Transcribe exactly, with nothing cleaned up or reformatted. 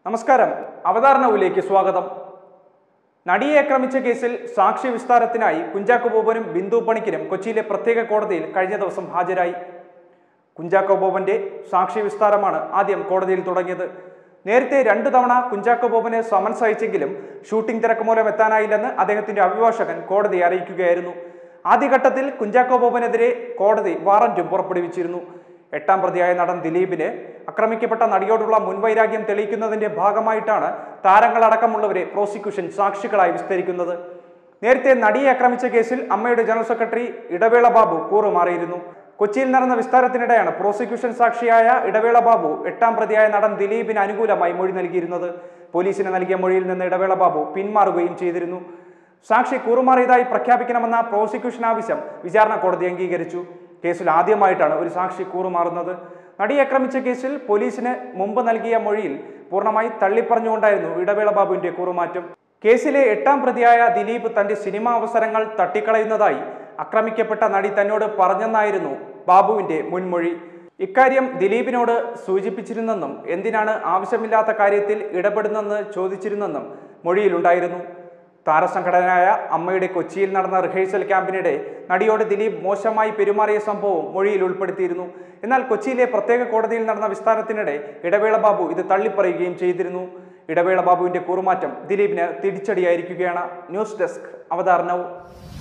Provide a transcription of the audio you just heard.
നമസ്കാരം. അവതാരണവിലേക്ക് സ്വാഗതം. നടിയെ ആക്രമിച്ച കേസിൽ സാക്ഷി വിസ്താരത്തിനായി കുഞ്ചാക്കോ ബോബനും ബിന്ദു പണിക്കരും കൊച്ചിയിലെ പ്രത്യേക കോടതിയിൽ കഴിഞ്ഞ ദിവസം ഹാജരായി. കുഞ്ചാക്കോ ബോബന്റെ സാക്ഷി വിസ്താരമാണ് ആദ്യം കോടതിയിൽ തുടങ്ങിയത്. നേരത്തെ രണ്ടു തവണ കുഞ്ചാക്കോ ബോബന് സമൻസ് അയച്ചെങ്കിലും ഷൂട്ടിംഗ് തിരക്ക് മൂലം എത്താനായില്ലെന്ന് അദ്ദേഹത്തിന്റെ അഭിഭാഷകൻ കോടതിയെ അറിയിക്കുകയായിരുന്നു. ആദ്യഘട്ടത്തിൽ കുഞ്ചാക്കോ ബോബനെതിരെ കോടതി വാറന്റും പുറപ്പെടുവിച്ചിരുന്നു. എട്ടാം പ്രതിയായ നടൻ ദിലീപിന് ആക്രമിക്കപ്പെട്ട നടിയോടുള്ള മുൻവൈരാഗ്യം തെളിയിക്കുന്നതിന്റെ ഭാഗമായിട്ടാണ് താരങ്ങളടക്കമുള്ളവരെ പ്രോസിക്യൂഷൻ സാക്ഷികളായി വിസ്തരിക്കുന്നത്. നേരത്തെ നടിയെ ആക്രമിച്ച കേസിൽ അമ്മയുടെ ജനറൽ സെക്രട്ടറി ഇടവേള ബാബു കൂറുമാറിയിരുന്നു. കൊച്ചിയിൽ നടന്ന വിസ്താരത്തിനിടെയാണ് പ്രോസിക്യൂഷൻ സാക്ഷിയായ ഇടവേള ബാബു എട്ടാം പ്രതിയായ നടൻ ദിലീപിന് അനുകൂലമായി മൊഴി നൽകിയിരുന്നത്. പോലീസിന് നൽകിയ മൊഴിയിൽ നിന്ന് ഇടവേള ബാബു പിന്മാറുകയും ചെയ്തിരുന്നു. സാക്ഷി കൂറുമാറിയതായി പ്രഖ്യാപിക്കണമെന്ന പ്രോസിക്യൂഷൻ ആവശ്യം വിചാരണ കോടതി അംഗീകരിച്ചു. കേസിൽ ആദ്യമായിട്ടാണ് ഒരു സാക്ഷി കൂറുമാറുന്നത്. നടിയെ ആക്രമിച്ച കേസിൽ പോലീസിന് മുമ്പ് നൽകിയ മൊഴിയിൽ പൂർണ്ണമായി തള്ളിപ്പറഞ്ഞുകൊണ്ടായിരുന്നു ഇടവേള ബാബുവിന്റെ കൂറുമാറ്റം. കേസിലെ എട്ടാം പ്രതിയായ ദിലീപ് തന്റെ സിനിമാ അവസരങ്ങൾ തട്ടിക്കളയുന്നതായി ആക്രമിക്കപ്പെട്ട നടി തന്നോട് പറഞ്ഞെന്നായിരുന്നു ബാബുവിന്റെ മുൻമൊഴി. ഇക്കാര്യം ദിലീപിനോട് സൂചിപ്പിച്ചിരുന്നെന്നും എന്തിനാണ് ആവശ്യമില്ലാത്ത കാര്യത്തിൽ ഇടപെടുന്നെന്ന് ചോദിച്ചിരുന്നെന്നും മൊഴിയിലുണ്ടായിരുന്നു. താരസംഘടനയായ അമ്മയുടെ കൊച്ചിയിൽ നടന്ന റിഹേഴ്സൽ ക്യാമ്പിനിടെ നടിയോട് ദിലീപ് മോശമായി പെരുമാറിയ സംഭവം മൊഴിയിൽ ഉൾപ്പെടുത്തിയിരുന്നു. എന്നാൽ കൊച്ചിയിലെ പ്രത്യേക കോടതിയിൽ നടന്ന വിസ്താരത്തിനിടെ ഇടവേള ബാബു ഇത് തള്ളിപ്പറയുകയും ചെയ്തിരുന്നു. ഇടവേള ബാബുവിന്റെ കൂറുമാറ്റം ദിലീപിന് തിരിച്ചടിയായിരിക്കുകയാണ്. News desk അവതാരണവും.